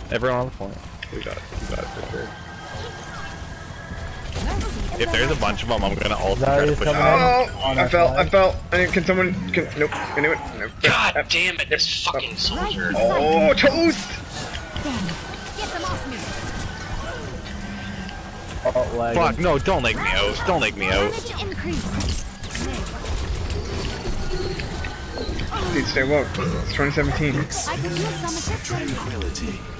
Everyone on the point. We got it for sure. If there's a bunch of them, I'm gonna also try to Darius push coming them. in. Oh, On I our fell. side. Can someone? Nope. Anyone? Nope. God damn it, this fucking soldier. Oh, toast! Get them off me. Oh, lagging. Fuck, no, don't leg me out. Don't leg me out. Damage increase. Dude, stay woke. It's 2017. I could use some assistance. Ability.